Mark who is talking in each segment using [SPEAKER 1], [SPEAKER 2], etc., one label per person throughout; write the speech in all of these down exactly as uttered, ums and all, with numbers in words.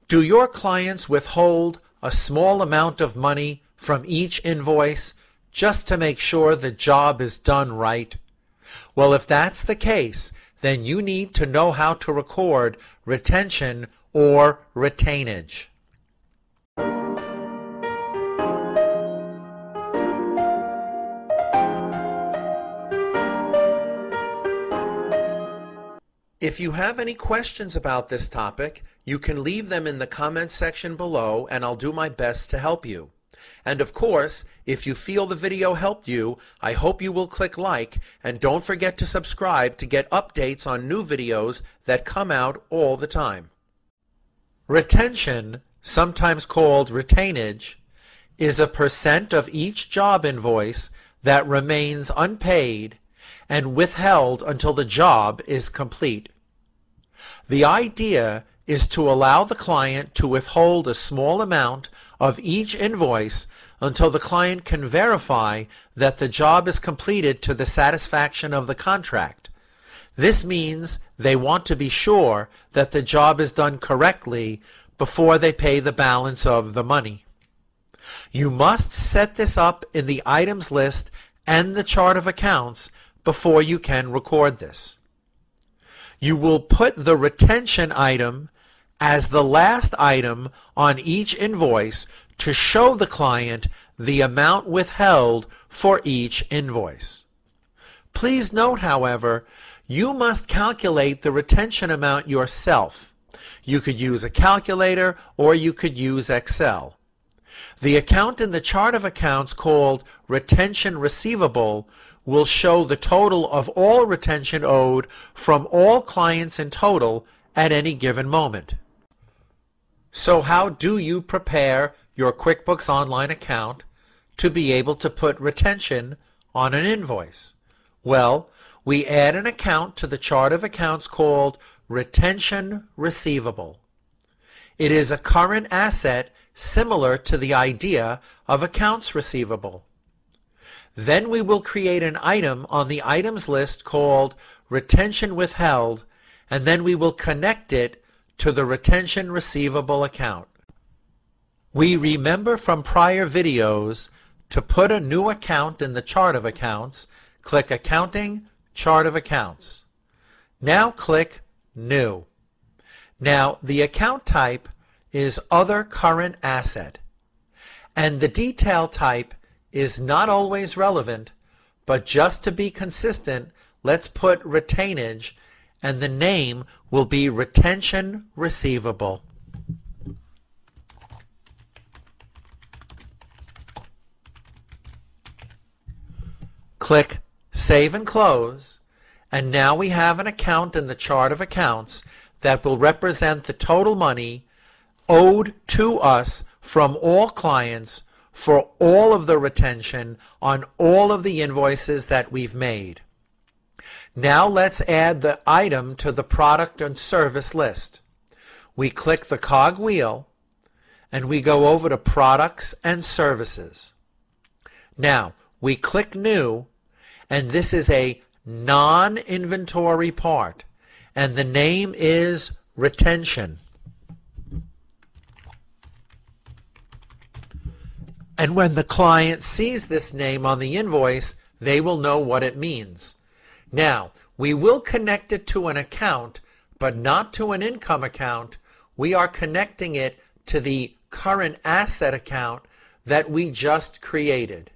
[SPEAKER 1] Do your clients withhold a small amount of money from each invoice just to make sure the job is done right? Well, if that's the case, then you need to know how to record retention or retainage. If you have any questions about this topic, you can leave them in the comments section below and I'll do my best to help you. And of course, if you feel the video helped you, I hope you will click like and don't forget to subscribe to get updates on new videos that come out all the time. Retention, sometimes called retainage, is a percent of each job invoice that remains unpaid and withheld until the job is complete. The idea is to allow the client to withhold a small amount of each invoice until the client can verify that the job is completed to the satisfaction of the contract. This means they want to be sure that the job is done correctly before they pay the balance of the money. You must set this up in the items list and the chart of accounts before you can record this. You will put the retention item as the last item on each invoice to show the client the amount withheld for each invoice. Please note, however, you must calculate the retention amount yourself. You could use a calculator or you could use Excel. The account in the chart of accounts called retention receivable will show the total of all retention owed from all clients in total at any given moment. So how do you prepare your QuickBooks Online account to be able to put retention on an invoice? Well, we add an account to the chart of accounts called retention receivable. It is a current asset similar to the idea of accounts receivable. Then we will create an item on the items list called retention withheld, and then we will connect it to the retention receivable account. We remember from prior videos to put a new account in the chart of accounts, click Accounting, Chart of Accounts. Now click New. Now the account type is Other Current Asset, and the detail type is not always relevant, but just to be consistent, let's put retainage, and the name will be retention receivable. Click Save and Close, and now we have an account in the chart of accounts that will represent the total money owed to us from all clients for all of the retention on all of the invoices that we've made. Now let's add the item to the product and service list. We click the cog wheel and we go over to Products and Services. Now we click New, and this is a non-inventory part, and the name is Retention. And when the client sees this name on the invoice, they will know what it means. Now, we will connect it to an account, but not to an income account. We are connecting it to the current asset account that we just created.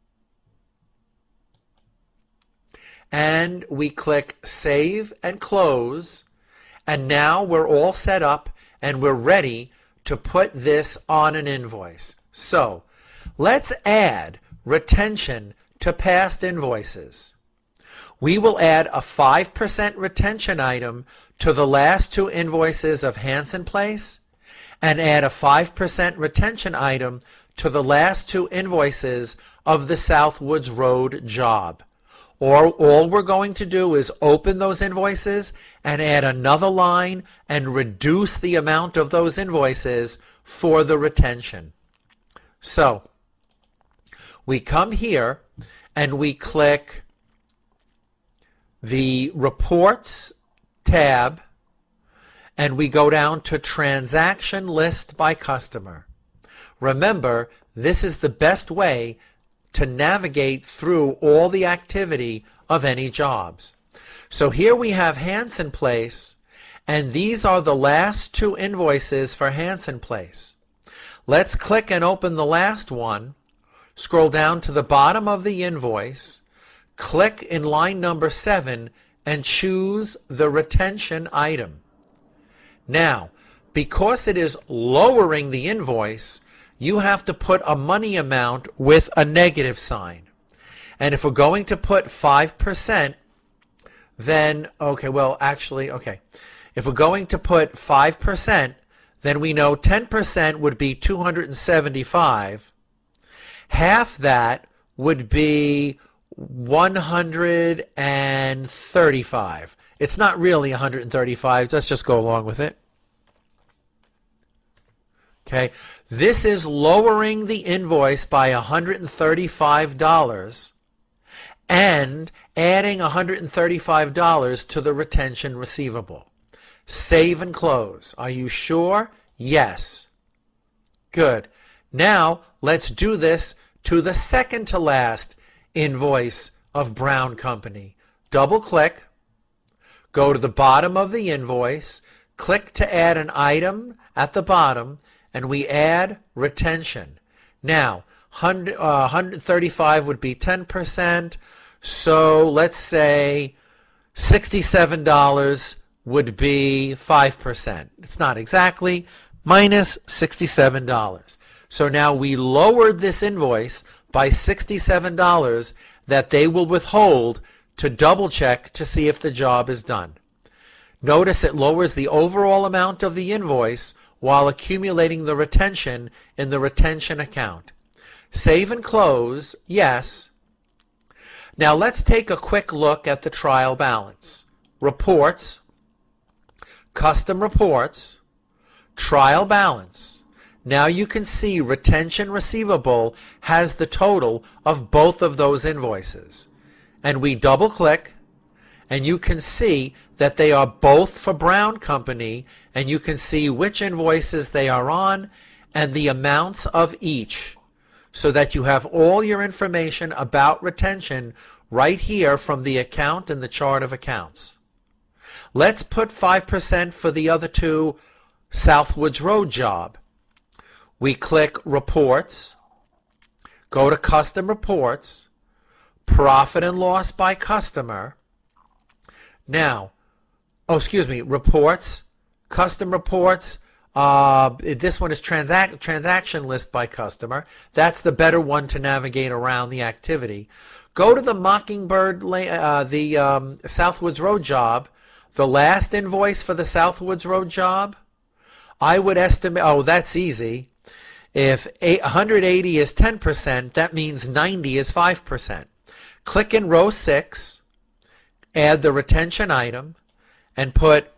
[SPEAKER 1] And we click Save and Close, and now we're all set up and we're ready to put this on an invoice. So, let's add retention to past invoices. We will add a five percent retention item to the last two invoices of Hanson Place and add a five percent retention item to the last two invoices of the Southwoods Road job. Or all we're going to do is open those invoices and add another line and reduce the amount of those invoices for the retention. So, we come here and we click the Reports tab, and we go down to transaction list by customer. Remember, this is the best way to navigate through all the activity of any jobs. So here we have Hansen Place, and these are the last two invoices for Hansen Place. Let's click and open the last one, scroll down to the bottom of the invoice, click in line number seven, and choose the retention item. Now, because it is lowering the invoice, you have to put a money amount with a negative sign. And if we're going to put five percent, then, okay, well, actually, okay. If we're going to put five percent, then we know ten percent would be two hundred seventy-five. Half that would be one hundred thirty-five. It's not really one hundred thirty-five. Let's just go along with it. Okay, this is lowering the invoice by one hundred thirty-five dollars and adding one hundred thirty-five dollars to the retention receivable. Save and close. Are you sure? Yes. Good. Now let's do this to the second to last invoice of Brown Company. Double click, go to the bottom of the invoice, click to add an item at the bottom, and we add retention. Now, one hundred thirty-five would be ten percent, so let's say sixty-seven dollars would be five percent. It's not exactly, minus sixty-seven dollars. So now we lowered this invoice by sixty-seven dollars that they will withhold to double check to see if the job is done. Notice it lowers the overall amount of the invoice while accumulating the retention in the retention account. Save and close, yes. Now let's take a quick look at the trial balance. Reports, custom reports, trial balance. Now you can see retention receivable has the total of both of those invoices. And we double click, and you can see that they are both for Brown Company, and you can see which invoices they are on and the amounts of each, so that you have all your information about retention right here from the account and the chart of accounts. Let's put five percent for the other two Southwoods Road job. We click Reports, go to Custom Reports, Profit and Loss by Customer. Now, oh, excuse me, Reports, Custom Reports. Uh, this one is transac Transaction List by Customer. That's the better one to navigate around the activity. Go to the Mockingbird, uh, the um, Southwoods Road job, the last invoice for the Southwoods Road job. I would estimate, oh, that's easy. If one hundred eighty is ten percent, that means ninety is five percent. Click in row six, add the retention item, and put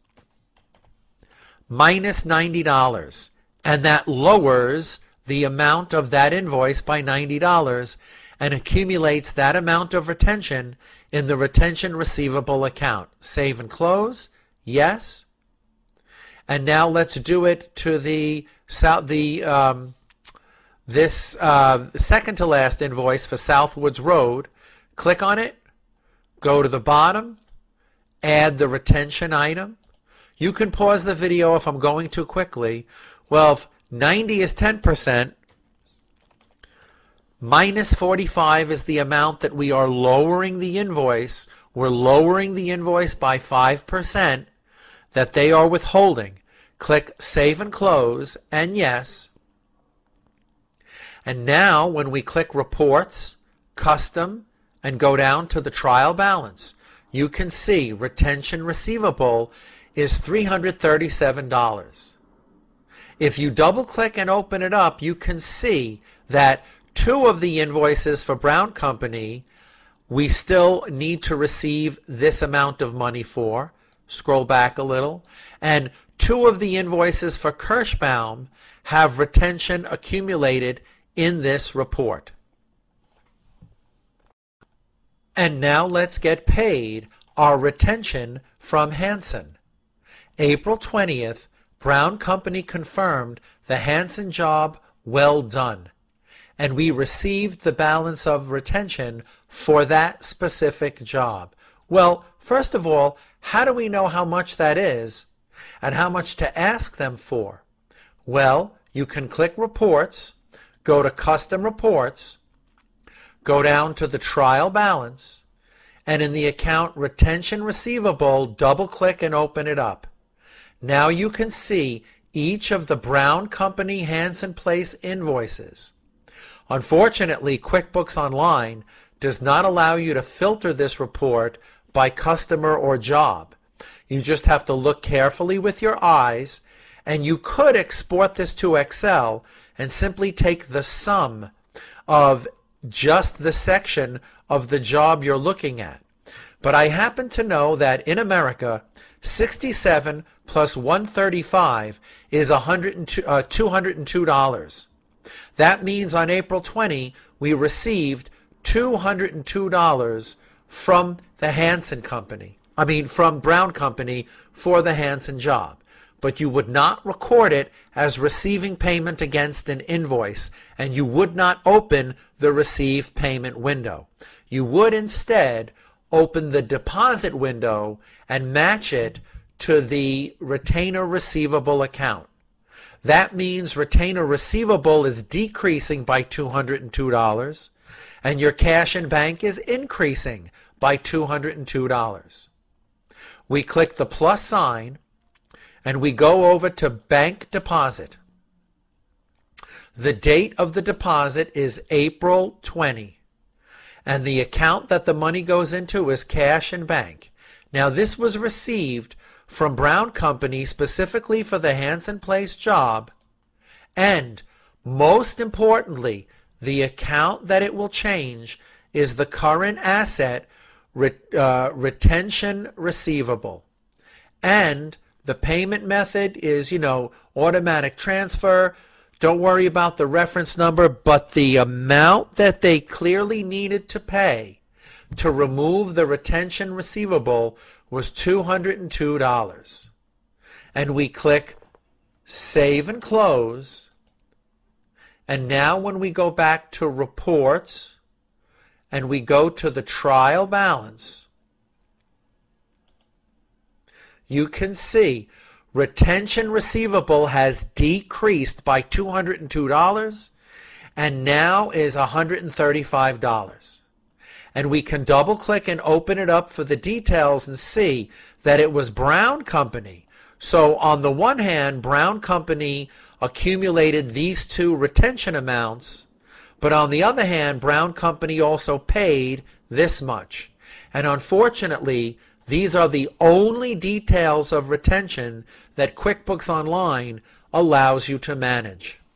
[SPEAKER 1] minus ninety dollars. And that lowers the amount of that invoice by ninety dollars and accumulates that amount of retention in the retention receivable account. Save and close, yes. And now let's do it to the South, the um, this uh, second to last invoice for Southwoods Road. Click on it, go to the bottom, add the retention item. You can pause the video if I'm going too quickly. Well, if ninety is ten percent, minus forty-five is the amount that we are lowering the invoice. We're lowering the invoice by five percent that they are withholding. Click Save and Close, and yes. And now when we click Reports, Custom, and go down to the trial balance, you can see retention receivable is three hundred thirty-seven dollars. If you double click and open it up, you can see that two of the invoices for Brown Company we still need to receive this amount of money for. Scroll back a little. And two of the invoices for Kirschbaum have retention accumulated in this report. And now let's get paid our retention from Hansen. April twentieth, Brown Company confirmed the Hansen job well done, and we received the balance of retention for that specific job. Well, first of all, how do we know how much that is and how much to ask them for? Well, you can click Reports, go to Custom Reports, go down to the trial balance, and in the account Retention Receivable, double-click and open it up. Now you can see each of the Brown Company Hansen Place invoices. Unfortunately, QuickBooks Online does not allow you to filter this report by customer or job. You just have to look carefully with your eyes, and you could export this to Excel and simply take the sum of just the section of the job you're looking at. But I happen to know that in America, sixty-seven plus one hundred thirty-five is one hundred two, uh, two hundred two dollars. That means on April twentieth, we received two hundred two dollars from the Hansen Company. I mean, from Brown Company for the Hansen job. But you would not record it as receiving payment against an invoice, and you would not open the receive payment window. You would instead open the deposit window and match it to the retainer receivable account. That means retainer receivable is decreasing by two hundred two dollars, and your cash in bank is increasing by two hundred two dollars. We click the plus sign, and we go over to Bank Deposit. The date of the deposit is April twentieth, and the account that the money goes into is cash and bank. Now, this was received from Brown Company specifically for the Hansen Place job, and most importantly, the account that it will change is the current asset ret, uh, retention receivable, and the payment method is, you know, automatic transfer. Don't worry about the reference number, but the amount that they clearly needed to pay to remove the retention receivable was two hundred two dollars. And we click Save and Close. And now when we go back to Reports and we go to the trial balance, you can see retention receivable has decreased by two hundred two dollars and now is one hundred thirty-five dollars. And we can double click and open it up for the details and see that it was Brown Company. So on the one hand, Brown Company accumulated these two retention amounts, but on the other hand, Brown Company also paid this much. And unfortunately, these are the only details of retention that QuickBooks Online allows you to manage.